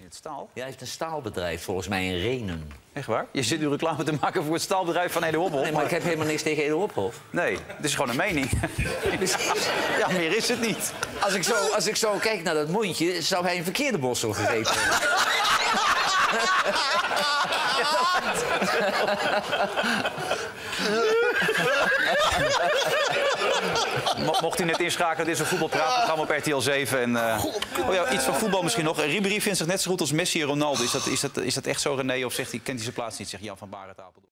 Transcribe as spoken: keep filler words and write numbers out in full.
het staal? Ja, hij heeft een staalbedrijf, volgens mij in Renen. Echt waar? Je zit nu reclame te maken voor het staalbedrijf van Ede Hophoff. Nee, maar ik heb helemaal niks tegen Ede Hophoff. Nee, het is gewoon een mening. Ja, meer is het niet. Als ik, zo, als ik zo kijk naar dat mondje, zou hij een verkeerde bossel gegeten hebben. Mocht hij net inschakelen, dit is een voetbalpraatprogramma op R T L zeven. En, uh... oh ja, iets van voetbal misschien nog. Ribéry vindt zich net zo goed als Messi en Ronaldo. Is dat, is dat, is dat echt zo, René? Of zegt hij, kent hij zijn plaats niet, zegt Jan van Barend Apeldoorn?